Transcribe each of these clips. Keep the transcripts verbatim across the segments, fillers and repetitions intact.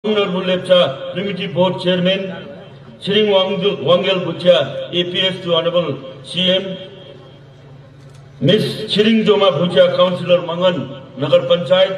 Norbu Lepcha primitive board chairman Tshering Wangyal Bhutia APS to honourable CM miss Tshering Joma Bhutia councillor Mangan Nagar Panchayat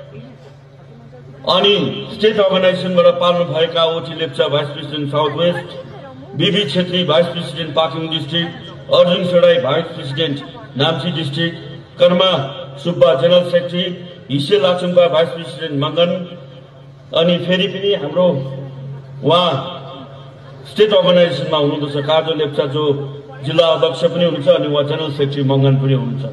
अनि state अर्गनाइजेसनबाट पाल्नु भएका OT Lepcha vice president south west BB Chhetri vice president Pakyong district Arjun Sadai vice president Namchi district Karma Subba general secretary Hishey Lachungpa vice president Mangan अनि फेरि पनि हाम्रो उहाँ स्टेट अर्गनाइजेसनमा हुनुहुन्छ काजो लेप्चा जो जिल्ला अध्यक्ष पनि हुनुहुन्छ अनि उहाँ जनरल सेक्रेटरी मङ्गन पनि हुनुहुन्छ।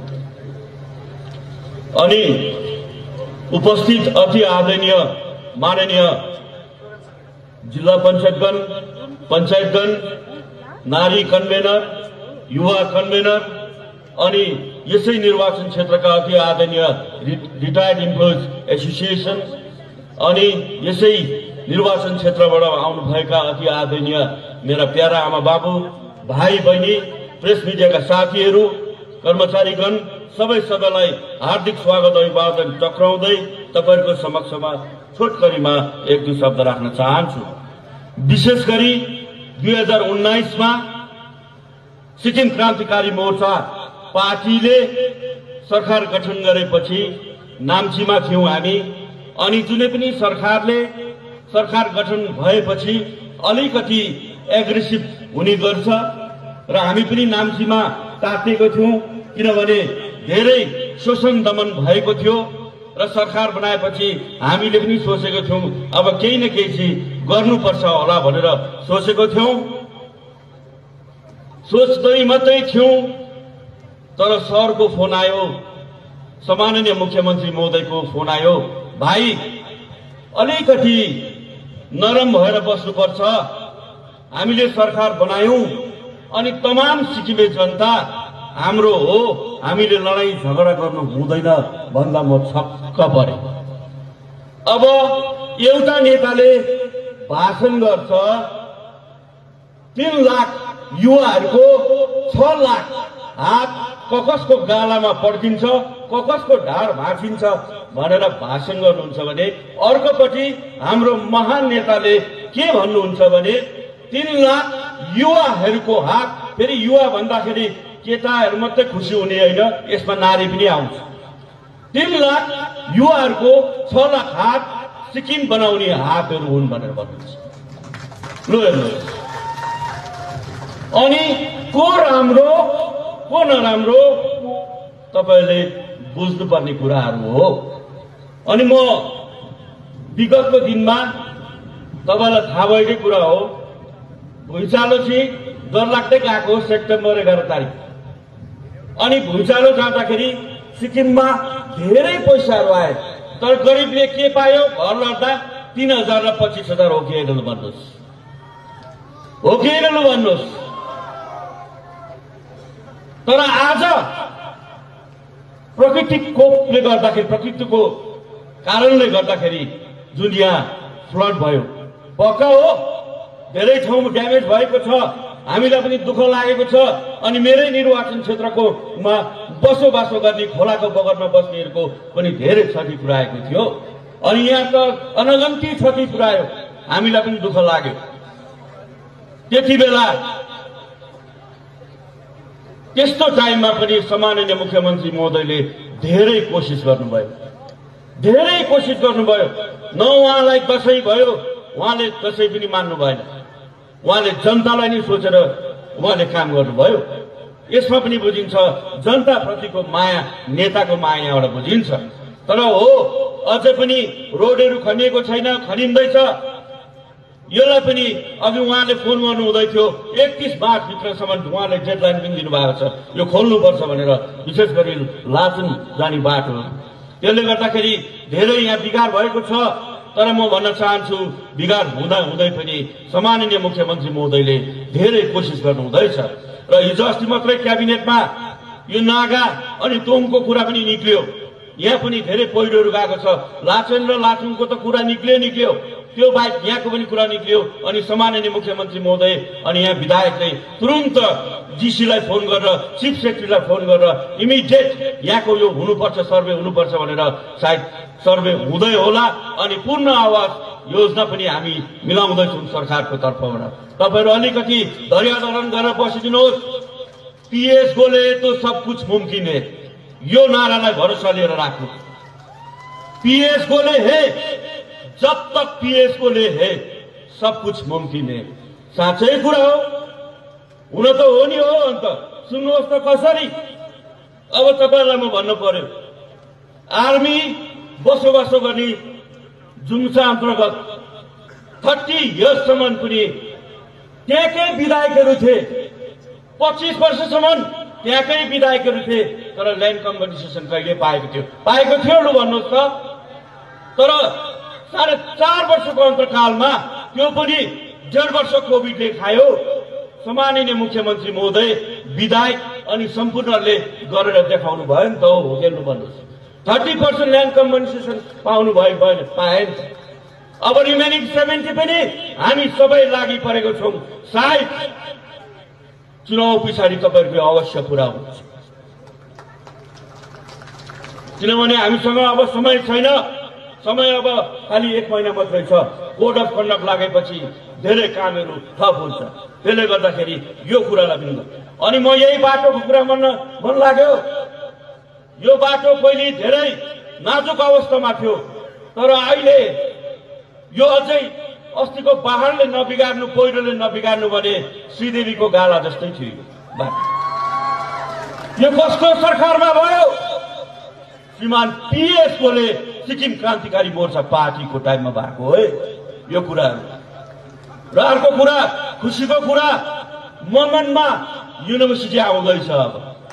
अनि उपस्थित अति आदरणीय माननीय जिल्ला पञ्चायतगण पञ्चायतगण नारी कन्भेनर युवा कन्भेनर अनि यसै निर्वाचन क्षेत्रका अति आदरणीय रिटायर्ड इम्प्लोइज एसोसिएसन अनि यसै निर्वाचन क्षेत्रबाट आउनुभएका अति आदरणीय मेरा प्यारा आमा बाबु भाइ बहिनी प्रेस मिडियाका साथीहरू कर्मचारीगण सबै सबैलाई हार्दिक स्वागत अभिवादन टक्राउँदै तपाईहरुको समक्षमा छोटकरीमा एक दुई शब्द राख्न चाहन्छु। विशेष गरी दुई हजार उन्नाइस मा सिक्किम क्रान्तिकारी मोर्चा पार्टीले सरकार गठन गरेपछि नाम्चीमा थियौं हामी अनि जुनै पनि सरकारले सरकार गठन भएपछि अलिकति एग्रेसिभ हुने गर्छ र हामी पनि नाम्चीमा तातेको थियौं किनभने धेरै शोषण दमन भएको थियो र सरकार बनाएपछि हामीले पनि सोचेको थियौं अब केही न केही चाहिँ गर्नुपर्छ होला भनेर सोचेको थियौं सोच्दै मात्रै थियौं तर सरको फोन आयो सम्माननीय मुख्यमन्त्री महोदयको फोन आयो भाइ अलिकति नरम भएर बस्नुपर्छ हामीले सरकार बनायौं अनि तमाम सिक्किमे जनता हाम्रो हो हामीले लडाई झगडा गर्नु हुँदैन भन्दा म छक्क परे। अब एउटा नेताले भाषण गर्छ तीन लाख युवाहरूको छ लाख हात ककसको गालामा पड्किन्छ ककसको ढाड भाँचिन्छ भनेर भाषण गर्नुहुन्छ भने अर्कोपटि हाम्रो महान नेताले के भन्नुहुन्छ भने तीन लाख युवाहरूको हात फेरि युवा भन्दाखेरि केटाहरू मात्रै खुसी हुने होइन यसमा नारी पनि आउँछ तीन लाख युवाहरूको छ लाख हात सिक्किम बनाउने हातहरू हुन् भनेर भन्नुहुन्छ। ल हेर्नुहोस् अनि को राम्रो को नराम्रो तपाईले बुझ्नुपर्ने कुराहरू हो। अनि म विगतको दिनमा तपाईलाई थाहा भएकै कुरा हो भुइँचालो चाहिँ डरलाग्दै गएको सेप्टेम्बर एघार तारिक अनि भुइँचालो जाँदाखेरि सिक्किममा धेरै पैसाहरू आए तर गरिबले के पायो घर लड्दा तीन हजार र पच्चिस हजार हो कि होइन भन्नुहोस् हो कि होइन भन्नुहोस्। तर आज प्रकृतिको कोपले गर्दाखेरि प्रकृतिको कारणले गर्दाखेरि जुन यहाँ फ्लड भयो पक्का हो धेरै ठाउँमा ड्यामेज भएको छ हामीलाई पनि दुःख लागेको छ अनि मेरै निर्वाचन क्षेत्रको मा बसोबासो गर्ने खोलाको बगरमा बस्नेहरूको पनि धेरै क्षति पुर्याएको थियो अनि यहाँ त अनगन्ती क्षति पुर्यायो हामीलाई पनि दुःख लाग्यो। त्यति बेला त्यस्तो टाइममा पनि सम्माननीय मुख्यमन्त्री महोदयले धेरै कोसिस गर्नुभयो धेरै कोसिस गर्नुभयो न उहाँलाई दशैं भयो उहाँले दशैं पनि मान्नु भएन उहाँले जनतालाई नै सोचेर उहाँले काम गर्नुभयो। यसमा पनि बुझिन्छ जनता प्रतिको माया नेताको माया एउटा बुझिन्छ। तर हो अझै पनि रोडहरू खनिएको छैन खनिँदैछ यसलाई पनि अघि उहाँले फोन गर्नु हुँदै थियो एकतीस मार्च भित्रसम्म उहाँले डेडलाइन पनि दिनुभएको छ यो खोल्नुपर्छ भनेर विशेष गरी लाचुङ जाने बाटो त्यसले गर्दाखेरि धेरै यहाँ बिगार भएको छ। तर म भन्न चाहन्छु बिगार हुँदा हुँदै पनि सम्माननीय मुख्यमन्त्री महोदयले धेरै कोसिस गर्नु हुँदैछ र हिजो अस्ति मात्रै क्याबिनेटमा यो नागा अनि तोङको कुरा पनि निक्लियो यहाँ पनि धेरै पहिरोहरू गएको छ लाचेन र लाचुङको त कुरा निक्लियो निक्लियो त्यो बाहेक यहाँको पनि कुरा निक्लियो अनि सम्माननीय मुख्यमन्त्री महोदय अनि यहाँ विधायकले तुरुन्त जीसीलाई फोन गरेर चिफ सेक्रेटरीलाई फोन गरेर इमिडिएट यहाँको यो हुनुपर्छ सर्वे हुनुपर्छ भनेर सायद सर्वे हुँदै होला अनि पूर्ण आवाज योजना पनि हामी मिलाउँदैछौँ सरकारको तर्फबाट। तपाईँहरू अलिकति धैर्यधारण गरेर बसिदिनुहोस्। पीएस गोले तो सब कुछ मुमकिन है, यो नारालाई भरोसा लिएर राख्नु। पीएस गोले है, जब तक पीएस गोले है सब कुछ मुमकिन है। साँच्चै कुरा हो, हुन त हो नि हो। अन्त सुन्नुहोस् त कसरी। अब तपाईलाई म भन्नु पर्यो, आर्मी बसोबासो गर्ने जुम्सा अन्तर्गत थर्टी इयर्ससम्म पनि त्यहाँकै विधायकहरू थिए, पच्चीस वर्षसम्म त्यहाँकै विधायकहरू थिए, तर ल्यान्ड कम्पनसेसन कहिले पाएको थियो? पाएको थियो लु भन्नुहोस् त। तर साढे चार वर्षको अन्तकालमा त्यो पनि डेढ वर्ष कोभिडले खायो। सम्माननीय मुख्यमन्त्री महोदय, विधायक अनि सम्पूर्णले गरेर देखाउनु भयो नि त हो कि लु भन्नुहोस्। थर्टी पर्सेंट ल्यान्ड कम्पनसेसन पाउनु भयो भएन? पाएन। अब रिमेनिङ सेभेन्टी पनि हामी सबै लागि परेको छौँ। सायद चुनाव पछाडि तपाईहरुको अवश्य पूरा हुन्छ, किनभने हामीसँग अब समय छैन। समय अब खाली एक महिना मात्रै छ। कोड अफ कन्डक्ट लागेपछि धेरै कामहरू थप हुन्छ। त्यसले गर्दाखेरि यो कुरालाई पनि अनि म यही बाटोको कुरा मन मन लाग्यो। यो बाटो पहिले धेरै नाजुक अवस्थामा थियो, तर अहिले यो अझै अस्तिको पहाडले नबिगार्नु, पहिरोले नबिगार्नु भने श्रीदेवीको गाला जस्तै थियो बाटो। यो कसको सरकारमा भयो? श्रीमान पीएस गोले सिक्किम क्रान्तिकारी मोर्चा पार्टीको टाइममा भएको हो यो कुराहरू। र अर्को कुरा, खुसीको कुरा, मनमा युनिभर्सिटी आउँदैछ। अब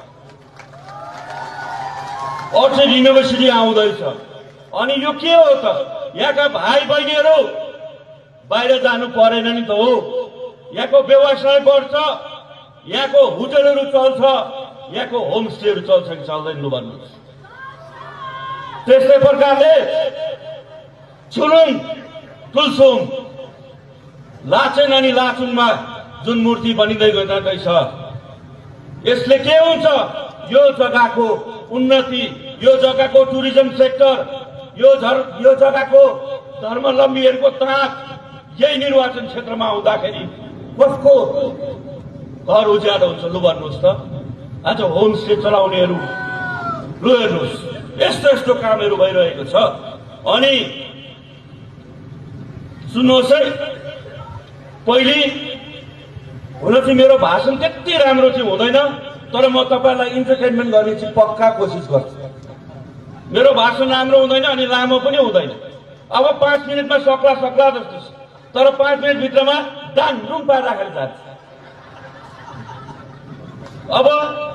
अक्सफोर्ड युनिभर्सिटी आउँदैछ। अनि यो के हो त? यहाँका भाइ बहिनीहरू बाहिर जानु परेन नि त हो। यहाँको व्यवसाय बढ्छ, यहाँको होटलहरू चल्छ, यहाँको होमस्टेहरू चल्छ कि चल्दैन लु भन्नुहोस्। त्यस्तै प्रकारले छुलुङ, तुलसुङ, लाचेन अनि लाचुङमा जुन मूर्ति बनिँदै गइरहेछ, यसले के हुन्छ? यो जग्गाको उन्नति, यो जग्गाको टुरिज्म सेक्टर, यो यो जग्गाको धर्मावलम्बीहरूको ताक यही निर्वाचन क्षेत्रमा आउँदाखेरि कसको घर उज्यालो हुन्छ लु भन्नुहोस् त। आज होमस्टे चलाउनेहरू लु हेर्नुहोस्, यस्तो यस्तो कामहरू भइरहेको छ। अनि सुन्नुहोस् है, पहिले हुन चाहिँ मेरो भाषण त्यति राम्रो चाहिँ हुँदैन, तर म तपाईलाई इन्टरटेनमेन्ट गर्ने चाहिँ पक्का कोसिस गर्छु। मेरो भाषण राम्रो हुँदैन अनि लामो पनि हुँदैन। अब पाँच मिनटमा सक्ला सक्ला जस्तो छ, तर पाँच मिनट भित्रमा डाङडुङ पार राखेर जान्छ। अब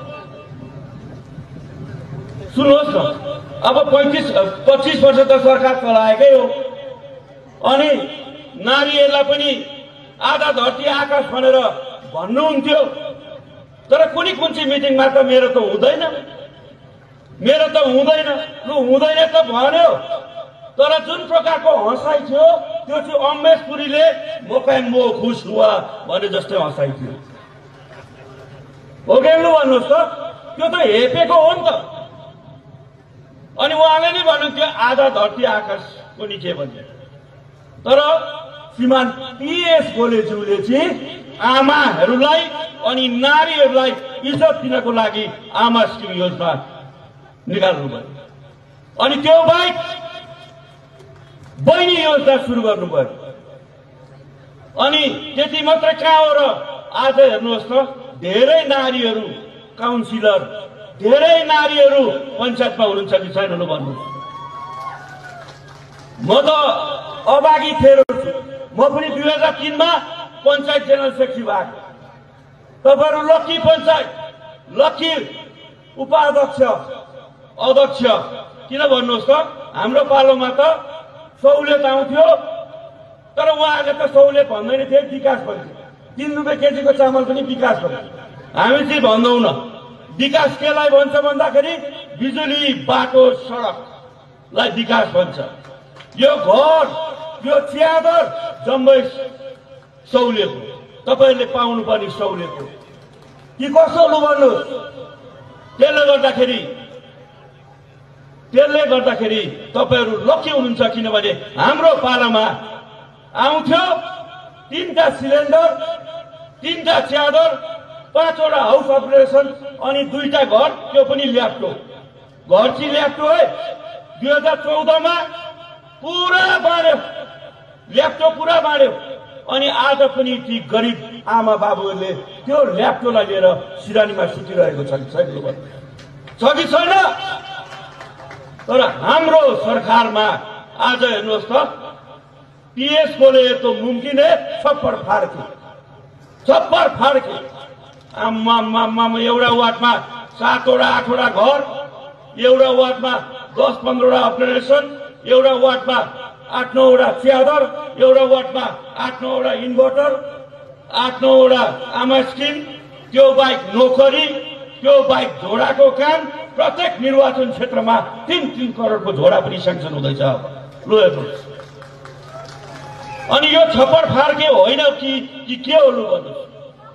सुन्नुहोस् न, अब पैंतीस पच्चीस वर्ष त सरकार चलाएकै हो। अनि नारीहरूलाई पनि आधा धरती आकाश भनेर भन्नुहुन्थ्यो, तर कुनै कुन चाहिँ मिटिङमा त मेरो त हुँदैन, मेरो त हुँदैन। लु हुँदैन त भन्यो, तर जुन प्रकारको हँसाइ थियो त्यो चाहिँ अमरेश पुरीले मोकै मो खुस हुआ भने जस्तै हँसाइ थियो। हो कि लु भन्नुहोस् त, त्यो त हेपेको हो नि त। अनि उहाँले नै भन्नुहुन्थ्यो आधा धरती आकाश कुनै के भन्ने। तर श्रीमान पीएस गोलेज्यूले चाहिँ आमाहरूलाई अनि नारीहरूलाई इज्जत दिनको लागि आमा स्किम योजना निकाल्नु भयो। अनि त्यो बाहेक बहिनी योजना सुरु गर्नुभयो। अनि त्यति मात्रै कहाँ हो र? आज हेर्नुहोस् त, धेरै नारीहरू काउन्सिलर, धेरै नारीहरू पञ्चायतमा हुनुहुन्छ कि छैन लु भन्नुहोस्। म त अभागी थिएँ, म पनि दुई हजार तीनमा पञ्चायत जेनरल सेक्रेटरी भएको। तपाईँहरू लक्की पञ्चायत, लक्की उपाध्यक्ष, अध्यक्ष किन भन्नुहोस् त? हाम्रो पालोमा त सहुलियत आउँथ्यो, तर उहाँहरूले त सहुलियत भन्दैन थिए, विकास भन्थ्यो। तीन रुपियाँ केजीको चामल पनि विकास भन्छ। हामी चाहिँ भन्दैनौँ न। विकास केलाई भन्छ भन्दाखेरि बिजुली, बाटो, सडकलाई विकास भन्छ। यो घर, यो च्यादर जम्मै सहुलियत हो, तपाईँहरूले पाउनुपर्ने सहुलियत हो कि कसो लु भन्नुहोस्। त्यसले गर्दाखेरि त्यसले गर्दाखेरि तपाईँहरू लक्की हुनुहुन्छ, किनभने हाम्रो पालामा आउँथ्यो, तीनटा सिलिन्डर, तीनटा च्यादर, पाँचवटा हाउस अपरेसन अनि दुईटा घर, त्यो पनि ल्याप्टो। घर चाहिँ ल्याप्टो है। दुई हजार चौधमा पुरा बाँड्यो, ल्याप्टो पुरा बाँड्यो। अनि आज पनि ती गरिब आमा बाबुहरूले त्यो ल्याप्टोलाई लिएर सिरानीमा सुतिरहेको छ कि छैन? छ कि छैन? तर हाम्रो सरकारमा आज हेर्नुहोस् त, पीएस बोले तो मुमकिन है, छप्पर फाड्के छप्पर फाड्के आम्मा आम्मा एउटा वार्डमा सातवटा आठवटा घर, एउटा वार्डमा दस पन्ध्रवटा अपरेसन, एउटा वार्डमा आठ नौवटा च्यादर, एउटा वार्डमा आठ नौवटा इन्भर्टर, आठ नौवटा आमा स्किम, त्यो बाहेक नोकरी, त्यो बाहेक झोडाको काम। प्रत्येक निर्वाचन क्षेत्रमा तीन तीन करोडको झोडा पनि सेङ्सन हुँदैछ। लु हेर्नुहोस्, अनि यो छप्पर फाड्के होइन कि कि के हो? लु भन्नुहोस्।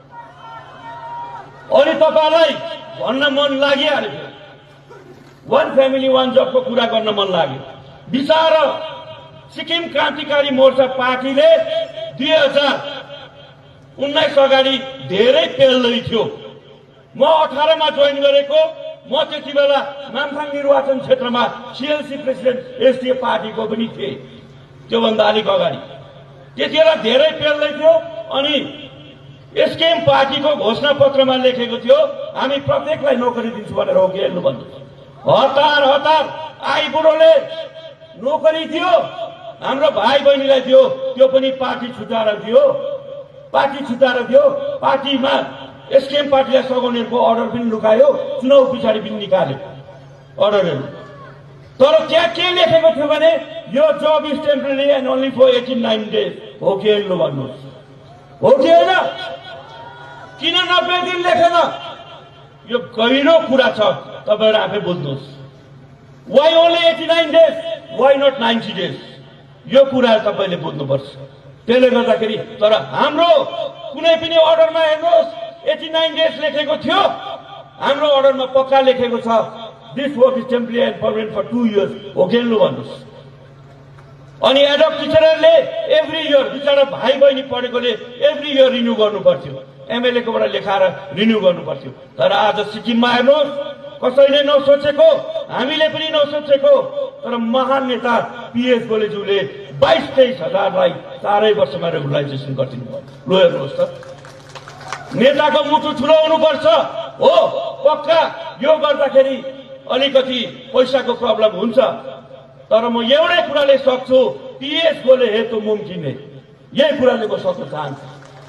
अनि तपाईलाई भन्न मन लागिहाल्यो, वान फ्यामिली वान जबको कुरा गर्न मन लाग्यो। बिचारा सिक्किम क्रान्तिकारी मोर्चा पार्टीले दुई हजार उन्नाइस अगाडि धेरै पेल्दै थियो। म अठारमा जोइन गरेको, म त्यति बेला नामथाङ निर्वाचन क्षेत्रमा सिएलसी प्रेसिडेन्ट एसडिएफ पार्टीको पनि थिएँ। त्योभन्दा अलिक अगाडि त्यतिबेला धेरै पेल्दै थियो। अनि एसकेएम पार्टीको घोषणा पत्रमा लेखेको थियो, हामी प्रत्येकलाई नोकरी दिन्छु भनेर। हो कि हेर्नु भन्नुहोस्, हतार हतार आइबुढोले नोकरी दियो, हाम्रो भाइ बहिनीलाई दियो, त्यो पनि पार्टी छुटाएर दियो, पार्टी छुटाएर दियो। पार्टीमा एसकेएम पार्टीलाई सघाउनेहरूको अर्डर पनि लुकायो, चुनाव पछाडि पनि निकाल्यो अर्डरहरू। तर त्यहाँ के लेखेको थियो भने यो job is temporary and only for eighty nine days. हो कि होइन भन्नुहोस्? हो कि होइन? किन नब्बे दिन लेखेन? यो गहिरो कुरा छ, तपाईँहरू आफै बुझ्नुहोस्। Why only eighty nine days, why not ninety days? यो कुरा तपाईँले बुझ्नुपर्छ। त्यसले गर्दाखेरि तर हाम्रो कुनै पनि अर्डरमा हेर्नुहोस् एटी नाइन डेज लेखेको थियो, हाम्रो अर्डरमा पक्का लेखेको छ this work is temporary and permanent for two years. हो कि लु भन्नुहोस्? अनि एडअप टिचरहरूले एभ्री इयर, बिचरा भाइ बहिनी पढेकोले एभ्री इयर रिन्यू गर्नु पर्थ्यो, एमएलएकोबाट लेखाएर रिन्यू गर्नु पर्थ्यो। तर आज सिक्किममा हेर्नुहोस्, कसैले नसोचेको, हामीले पनि नसोचेको, तर महान नेता पीएस गोलेज्यूले बाइस तेइस हजारलाई चारै वर्षमा रेगुलराइजेसन गरिदिनु भयो। लु हेर्नुहोस् त, नेताको मुटु ठुलो हुनुपर्छ। हो पक्का यो गर्दाखेरि अलिकति पैसाको प्रब्लम हुन्छ, तर म एउटै कुराले सक्छु, पीएस गोले हे तो मुमकिन है, यही कुराले म सक्न चाहन्छु।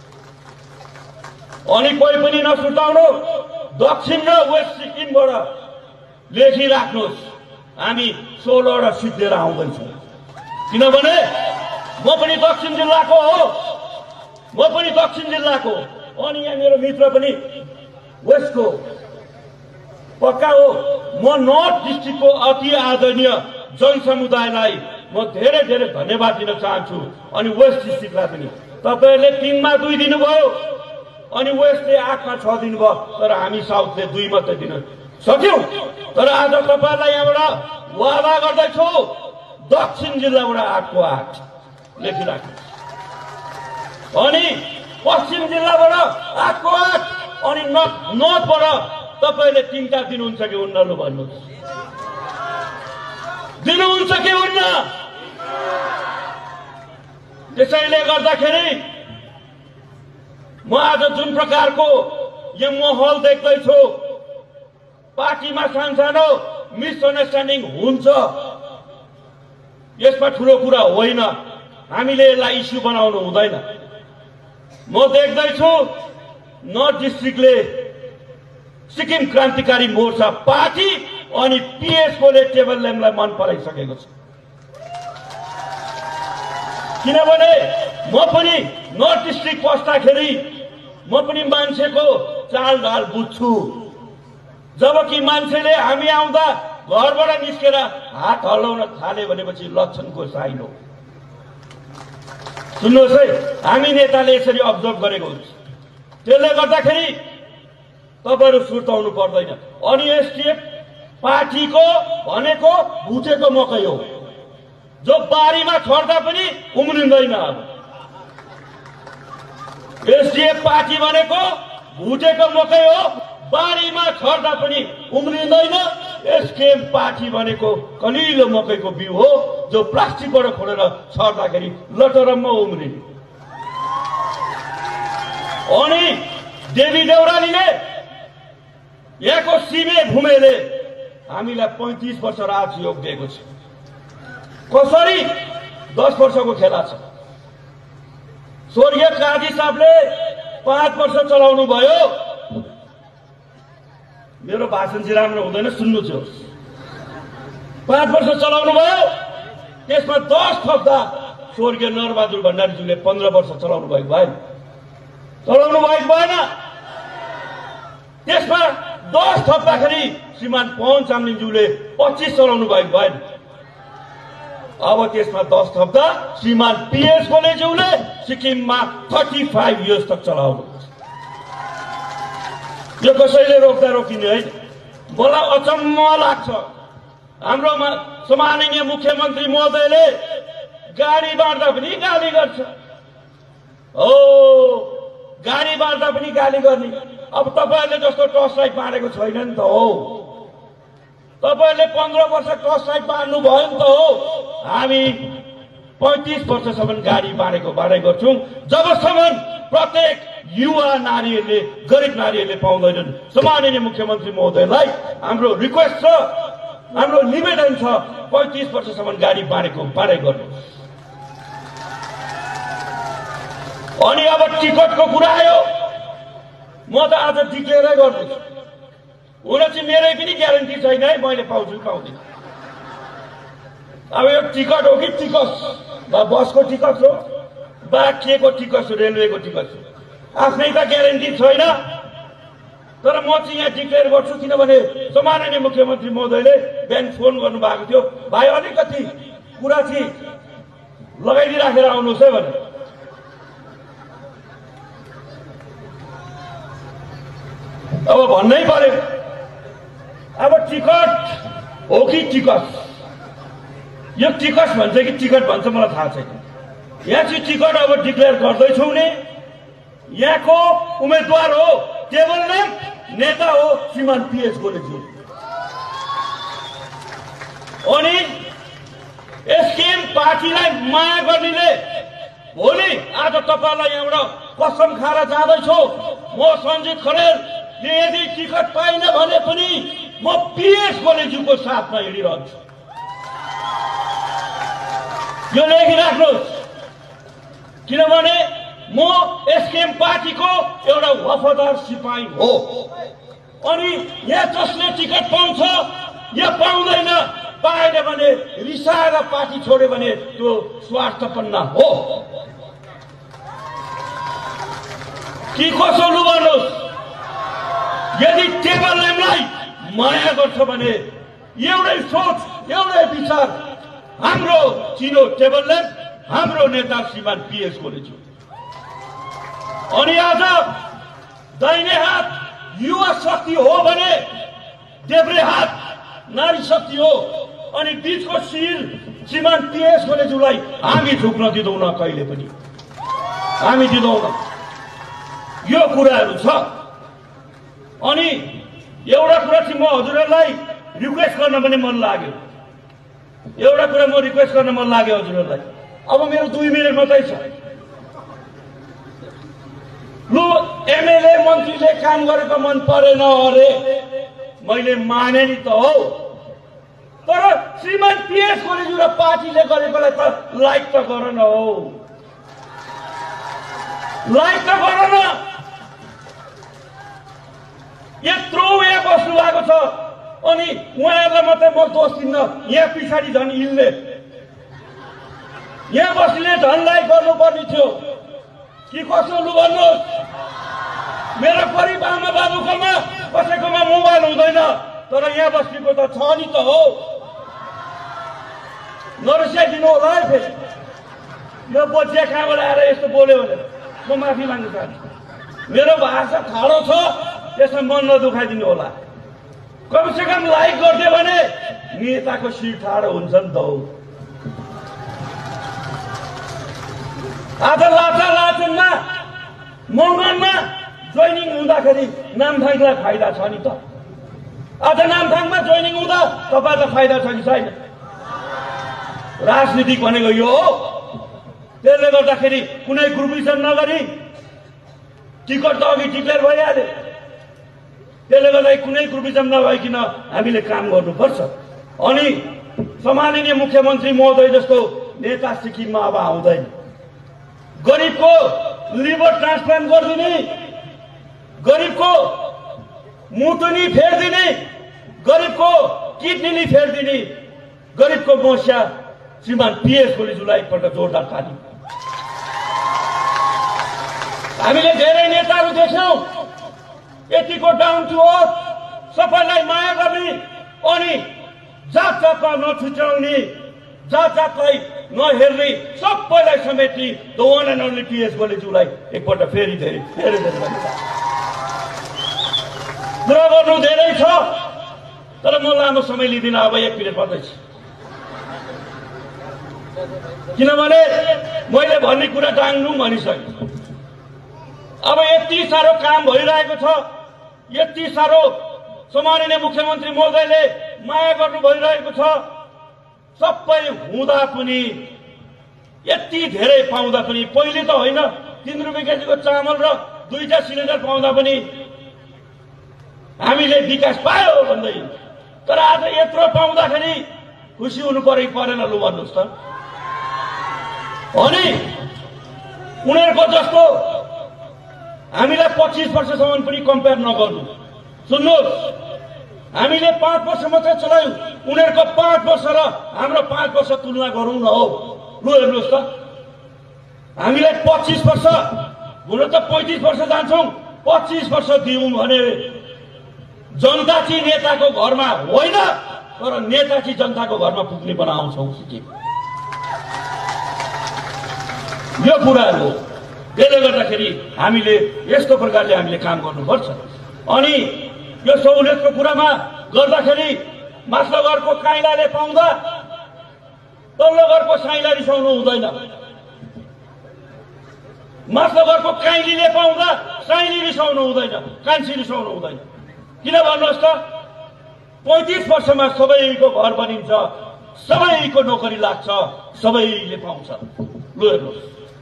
अनि कोही पनि नसुर्ताउनु, दक्षिण र वेस्ट सिक्किमबाट लेखिराख्नुहोस्, हामी सोह्रवटा सिट लिएर आउँदैछौँ। किनभने म पनि दक्षिण जिल्लाको हो, म पनि दक्षिण जिल्लाको, अनि यहाँ मेरो मित्र पनि वेस्टको पक्का हो। म नर्थ डिस्ट्रिक्टको अति आदरणीय जनसमुदायलाई म धेरै धेरै धन्यवाद दिन चाहन्छु। अनि वेस्ट डिस्ट्रिक्टलाई पनि तपाईँहरूले तीनमा दुई दिनुभयो, अनि वेस्टले आठमा छ दिनुभयो, तर हामी साउथले दुई मात्रै दिन सक्यौं। तर आज तपाईँहरूलाई यहाँबाट वादा गर्दैछु, दक्षिण जिल्लाबाट आठको आठ लेखिराख्नु, अनि पश्चिम जिल्लाबाट आठको आठ, अनि नर्थबाट तपाईँले तीनटा दिनुहुन्छ कि हुन्न? लु भन्नुहोस्, दिनुहुन्छ कि हुन्न? त्यसैले गर्दाखेरि म आज जुन प्रकारको यो माहौल देख्दैछु, पार्टीमा सानसानो मिसअन्डरस्ट्यान्डिङ हुन्छ, यसमा ठुलो कुरा होइन, हामीले यसलाई इस्यु बनाउनु हुँदैन। म देख्दैछु नर्थ डिस्ट्रिक्टले सिक्किम क्रान्तिकारी मोर्चा पार्टी अनि पीएस गोले टेबल ल्याम्पलाई मन पराइसकेको छ। किनभने म पनि नर्थ डिस्ट्रिक्ट पस्दाखेरि म पनि मान्छेको चाल ढाल बुझ्छु। जबकि मान्छेले हामी आउँदा घरबाट निस्केर हात हल्लाउन थाले भनेपछि लक्षणको साइन हो। सुन्नुहोस् है, हामी नेताले यसरी अब्जर्भ गरेको हुन्छ। त्यसले गर्दाखेरि तपाईहरु सुर्ताउनु पर्दैन। अनि एसडीएफ पार्टीको भनेको भुटेको मकै हो, जो बारीमा छर्दा पनि उम्रिँदैन। अब एसडिएफ पार्टी भनेको भुटेको मकै हो, बारीमा छर्दा पनि उम्रिँदैन। एसकेएम पार्टी भनेको कलिलो मकैको बिउ हो जो प्लास्टिकबाट खोलेर छर्दाखेरि लटरम्म उम्रिने। अनि देवी देउरालीले यहाँको सिमे घुमेले हामीलाई पैंतीस वर्ष राजयोग दिएको छ। कसरी? दस वर्षको खेला छ। स्वर्गीय काजी साहबले पाँच वर्ष चलाउनु भयो। मेरो भाषण चाहिँ राम्रो हुँदैन, सुन्नु छ। पाँच वर्ष चलाउनु भयो, त्यसमा दस थप्दा स्वर्गीय नरबहादुर भण्डारीज्यूले पन्ध्र वर्ष चलाउनु भएको भएन, चलाउनु भएको भएन। त्यसमा दस थप्दाखेरि श्रीमान पवन चामलिङज्यूले पच्चीस चलाउनु भएको भएन। अब त्यसमा दस थप्दा श्रीमान पीएस गोलेज्यूले सिक्किममा थर्टी फाइभ इयर्स तक चलाउनु। यो कसैले रोक्दा रोकिने होइन। मलाई अचम्म लाग्छ, हाम्रो सम्माननीय मुख्यमन्त्री महोदयले गाडी बाँड्दा पनि गाली गर्छ। हो, गाडी बाँड्दा पनि गाली गर्ने। अब तपाईँहरूले जस्तो टर्च लाइट बाँडेको छैन नि त हो। तपाईँहरूले पन्ध्र वर्ष टर्च लाइट बाँड्नु भयो नि त हो। हामी पैंतीस वर्षसम्म गाडी बाँडेको बाँडै गर्छौँ, जबसम्म प्रत्येक युवा नारीहरूले, गरिब नारीहरूले पाउँदैनन्। सम्माननीय मुख्यमन्त्री महोदयलाई हाम्रो रिक्वेस्ट छ, हाम्रो निवेदन छ, पैंतीस वर्षसम्म गाडी बाँडेको बाँडै गर्नु। अनि अब टिकटको कुरा आयो, म त आज डिक्लेयरै गर्दैछु। हुन चाहिँ मेरै पनि ग्यारेन्टी छैन है, मैले पाउँछु पाउँदिन। अब यो टिकट हो कि टिकस, बा बसको टिकट हो बा के को टिकट हो, रेलवेको टिकट हो, आफ्नै त ग्यारेन्टी छैन। तर म चाहिँ यहाँ डिक्लेयर गर्छु, किनभने सम्माननीय मुख्यमन्त्री महोदयले बिहान फोन गर्नुभएको थियो, भाइ अलिकति कुरा चाहिँ लगाइदिइराखेर आउनुहोस् है भने। अब भन्नै पर्यो, अब टिकट हो कि टिकस? यो टिकस भन्छ कि टिकट भन्छ मलाई थाहा छैन। यहाँ चाहिँ टिकट अब डिक्लेयर गर्दैछौँ नि। यहाँको उम्मेदवार हो टेबल ल्याम्प, नेता हो श्रीमान पीएस गोलेज्यू। अनि एसकेएम पार्टीलाई माया गर्नेले भोलि आज तपाईँलाई यहाँबाट कसम खाएर जाँदैछु, म सञ्जीत खरेलले यदि टिकट पाइन भने पनि म पीएस गोलेज्यूको साथमा हिँडिरहन्छु। यो लेखिराख्नुहोस्, किनभने म एसकेएम पार्टीको एउटा वफादार सिपाही हो। अनि यहाँ जसले टिकट पाउँछ, या पाउँदैन, पाएन भने रिसाएर पार्टी छोड्यो भने त्यो स्वार्थपन्न हो कि कसो? लु भन्नुहोस्, यदि टेबल ल्याम्पलाई माया गर्छ भने एउटै सोच, एउटै विचार, हाम्रो चिनो टेबल ल्याम्प, हाम्रो नेता श्रीमान पीएस गोलेज्यू। अनि आज दाहिने हात युवा शक्ति हो भने देब्रे हात नारी शक्ति हो। अनि बीचको शिर श्रीमान पीएस गोलेज्यूलाई हामी झुक्न दिँदैनौँ, कहिले पनि हामी दिँदैनौँ। यो कुराहरू छ। अनि एउटा कुरा चाहिँ म हजुरहरूलाई रिक्वेस्ट गर्न पनि मन लाग्यो, एउटा कुरा म रिक्वेस्ट गर्न मन लाग्यो हजुरहरूलाई। अब मेरो दुई मिनट मात्रै छ। लु, एमएलए मन्त्रीले काम गरेको मन परेन अरे, मैले माने नि त हो। तर श्रीमान पीएस गोलेज्यू र पार्टीले गरेकोलाई त लाइक त गर न हो, लाइक त गर न। यत्रो यहाँ बस्नु भएको छ, अनि उहाँहरूलाई मात्रै म दोष दिन्न, यहाँ पछाडि झन् यिनले यहाँ बस्ने झन्लाई गर्नुपर्ने थियो कि कसो? लु भन्नुहोस्। मेरो गरिब आमा बाबुकोमा कसैकोमा मोबाइल हुँदैन, तर यहाँ बस्नेको त छ नि त हो। नरिसाइदिनु होला है। फेरि यो बचिया कहाँबाट आएर यस्तो बोल्यो भने म माफी माग्न चाहन्छु। मेरो भाषा ठाडो छ, त्यसमा मन नदुखाइदिनु होला। कमसे कम लाइक गरिदियो भने नेताको शिर ठाडो हुन्छ नि त हो। आज लाचा लाचनमा मङ्गनमा जोइनिङ हुँदाखेरि नामथाङलाई फाइदा छ नि त। आज नामथाङमा जोइनिङ हुँदा तपाईँलाई फाइदा छ कि छैन? राजनीति भनेको यो हो। त्यसले गर्दाखेरि कुनै ग्रुपिजम नगरी टिकट त अघि डिक्लेयर भइहाल्यो। त्यसले गर्दा कुनै ग्रुपिजम नभइकन हामीले काम गर्नुपर्छ। अनि सम्माननीय मुख्यमन्त्री महोदय जस्तो नेता सिक्किममा अब आउँदैन। गरिबको लिभर ट्रान्सप्लान्ट गरिदिने, गरिबको मुटुनी फेरिदिने, गरिबको किडनी फेरिदिने, गरिबको समस्या श्रीमान पीएस गोलेज्यूलाई एकपल्ट जोरदार ताली। हामीले धेरै नेताहरू देख्यौं यतिको डाउन टु अर्थ, सबैलाई माया गर्ने अनि जात जातमा नछुट्याउने, जात जातलाई नहेर्ने, सबैलाई समेट्ने the one and only PS गोलेज्यूलाई एकपल्ट फेरि धेरै धेरै धेरै धन्यवाद। कुरा गर्नु धेरै छ तर म लामो समय लिँदिन, अब एक मिनट मात्रै छ। किनभने मैले भन्ने कुरा टाङ्नु भनिसकेँ। अब यति साह्रो काम भइरहेको छ, यति साह्रो सम्माननीय मुख्यमन्त्री महोदयले माया गर्नु भइरहेको छ। सबै हुँदा पनि, यति धेरै पाउँदा पनि, पहिले त होइन तीन रुपियाँ केजीको चामल र दुईटा सिलिन्डर पाउँदा पनि हामीले विकास पायो भन्दै, तर आज यत्रो पाउँदाखेरि खुसी हुनु पर्यो परेन? लु भन्नुहोस् त। अनि उनीहरूको जस्तो हामीलाई पच्चिस वर्षसम्म पनि कम्पेयर नगर्नु। सुन्नुहोस्, हामीले पाँच वर्ष मात्रै चलायौँ, उनीहरूको पाँच वर्ष र हाम्रो पाँच वर्ष तुलना गरौँ न हो। लु हेर्नुहोस् त, हामीलाई पच्चिस वर्ष, हुन त पैँतिस वर्ष जान्छौँ, पच्चिस वर्ष दियौँ भने जनता चाहिँ नेताको घरमा होइन, तर नेता चाहिँ जनताको घरमा पुग्ने बनाउँछौँ सिक्किम। यो कुराहरू हो। त्यसले गर्दाखेरि हामीले यस्तो प्रकारले हामीले काम गर्नुपर्छ। अनि यो सहुलियतको कुरामा गर्दाखेरि माथिल्लो घरको काइलाले पाउँदा तल्लो घरको साइला रिसाउनु हुँदैन, माथिल्लो घरको काइलीले पाउँदा साइली रिसाउनु हुँदैन, कान्छी रिसाउनु हुँदैन। किन भन्नुहोस् त? पैँतिस वर्षमा सबैको घर बनिन्छ, सबैको नोकरी लाग्छ, सबैले पाउँछ। लु हेर्नुहोस्।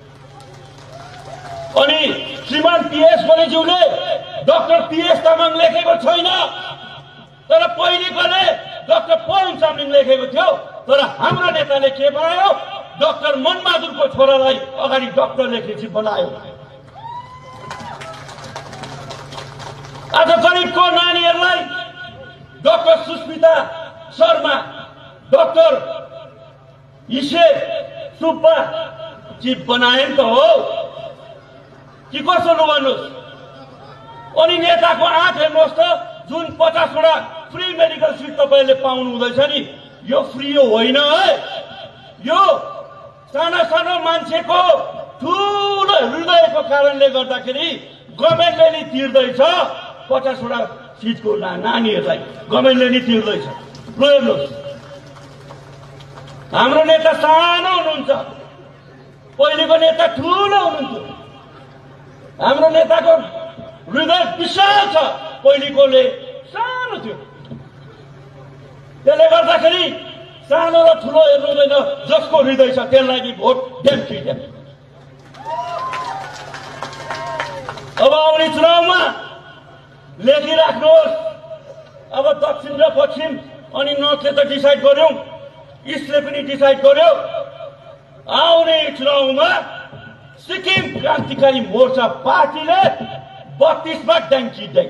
अनि श्रीमान पीएस गोलेज्यूले डाक्टर पीएस तामाङ लेखेको छैन, तर पहिलेकोले डाक्टर पवन चामलिङ लेखेको थियो। तर हाम्रो नेताले के बनायो? डाक्टर मनबहादुरको छोरालाई अगाडि डाक्टर लेखेपछि बनायो। आज गरिबको नानीहरूलाई डाक्टर सुस्मिता शर्मा, डाक्टर हिसे सुब्बा चिफ बनाए नि त हो कि कसो? लु भन्नुहोस्। अनि नेताको आँट हेर्नुहोस् त, जुन पचासवटा फ्री मेडिकल सिट तपाईँले पाउनु हुँदैछ नि, यो फ्री होइन है। यो सानो सानो मान्छेको ठुलो हृदयको कारणले गर्दाखेरि गभर्मेन्टले नि तिर्दैछ। पचासवटा सिटको नानीहरूलाई गभर्मेन्टले नि तिर्दैछ। लु हेर्नुहोस्, हाम्रो नेता सानो हुनुहुन्छ, पहिलेको नेता ठुलो हुनुहुन्थ्यो। हाम्रो नेताको हृदय विशाल छ, पहिलेकोले सानो थियो। त्यसले गर्दाखेरि सानो र ठुलो हेर्नु हुँदैन, जसको हृदय छ त्यसलाई भोट ड्याम फ्री ड्याम। अब आउने चुनावमा लेखिराख्नुहोस्। अब दक्षिण र पश्चिम अनि नर्थले त डिसाइड गर्यौं, इस्टले पनि डिसाइड गर्यो। आउने चुनावमा सिक्किम क्रान्तिकारी मोर्चा पार्टीले बत्तीसमा ड्याङ्की ड्याङ।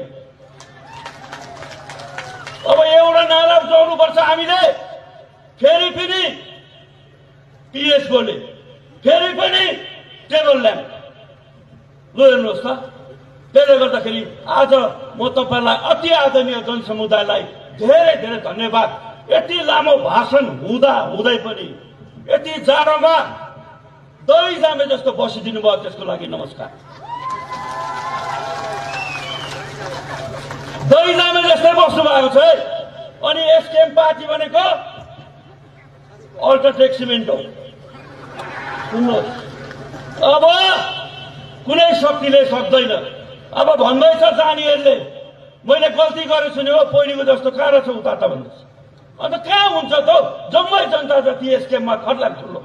अब एउटा नारा उठाउनुपर्छ हामीले, फेरि पनि पीएस गोले, फेरि पनि टेबल ल्याम्प। लु हेर्नुहोस् त। त्यसले गर्दाखेरि आज म तपाईँलाई अति आदरणीय जनसमुदायलाई धेरै धेरै धन्यवाद। यति लामो भाषण हुँदा हुँदै पनि यति जाडोमा दही जामे जस्तो बसिदिनु भयो, त्यसको लागि नमस्कार। दही जामे जस्तै बस्नु भएको छ है। अनि एसकेएम पार्टी भनेको अल्ट्राटेक सिमेन्ट हो। सुन्नुहोस्, अब कुनै शक्तिले सक्दैन। अब भन्दैछ जानेहरूले मैले गल्ती गरेछु नि हो पहिलेको जस्तो कहाँ रहेछ उता त भन्दैछ। अन्त कहाँ हुन्छ त जम्मै जनता जति एसकेएममा खर्ला खुल्लो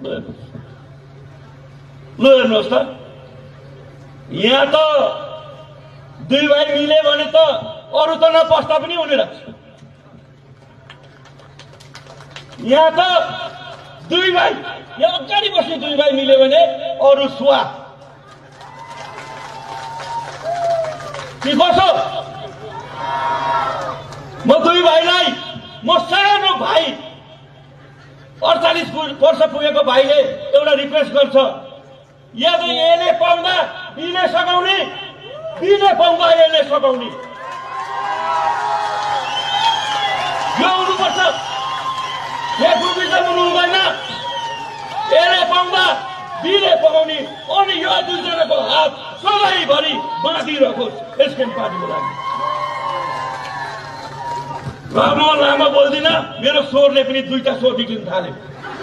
लु हेर्नुहोस् त यहाँ त दुई भाइ मिले भने त अरू त नपस्दा पनि हुने रहेछ। यहाँ त दुई भाइ यहाँ अगाडि बस्ने दुई भाइ मिल्यो भने अरू सुवा के कसो। म दुई भाइलाई म सानो भाइ अडचालिस वर्ष पुगेको भाइले एउटा रिक्वेस्ट गर्छ यदि एले पाउँदा बिले सघाउने बिले पाउँदा एले सघाउने यो हुनुपर्छ। नेतृत्व हुनु हुँदैन एले पाउँदा बिले पकाउने अनि यो दुईजनाको हात सधैँभरि बाँधिरहोस् एसकेएम पार्टीको लागि। र म लामो बोल्दिनँ मेरो स्वरले पनि दुईटा स्वर निक्लिन थाल्यो।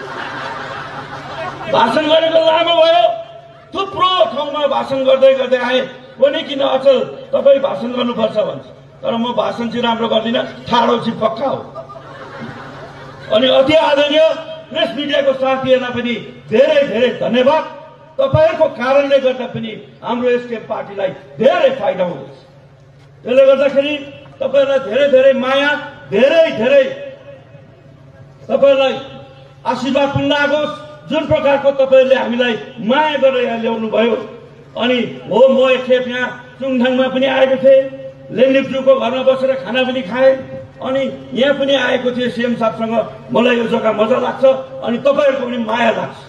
भाषण गरेको लामो भयो थुप्रो ठाउँमा भाषण गर्दै गर्दै आए पनि किन अचल तपाईँ भाषण गर्नुपर्छ भन्छ तर म भाषण चाहिँ राम्रो गर्दिनँ ठाडो चाहिँ पक्का हो। अनि अति आदरणीय प्रेस मिडियाको साथीहरूलाई पनि धेरै धेरै धन्यवाद। तपाईँहरूको कारणले गर्दा पनि हाम्रो एसकेएम पार्टीलाई धेरै फाइदा हुँदैछ। त्यसले गर्दाखेरि तपाईँहरूलाई धेरै धेरै माया धेरै धेरै तपाईँहरूलाई आशीर्वाद पुग्न लागोस्। जुन प्रकारको तपाईँहरूले हामीलाई माया गरेर यहाँ ल्याउनु भयो। अनि हो म एकखेप यहाँ चुङथाङमा पनि आएको थिएँ लेङलिप्चुको घरमा बसेर खाना पनि खाएँ अनि यहाँ पनि आएको थिएँ सीएम साहबसँग मलाई यो जग्गा मजा लाग्छ अनि तपाईँहरूको पनि माया लाग्छ।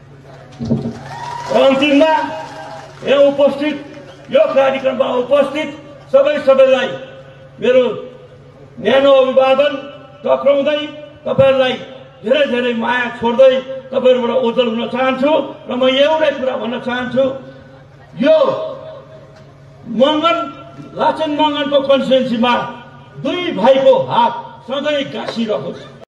र अन्तिममा यहाँ उपस्थित यो कार्यक्रममा उपस्थित सबै सबैलाई मेरो न्यानो अभिवादन टक्राउँदै तपाईँहरूलाई धेरै धेरै माया छोड्दै तपाईँहरूबाट ओझल हुन चाहन्छु। र म एउटै कुरा भन्न चाहन्छु यो मङ्गन लाचेन मङ्गनको कन्स्टिट्युन्सीमा दुई भाइको हात सधैँ गाँसिरहोस्।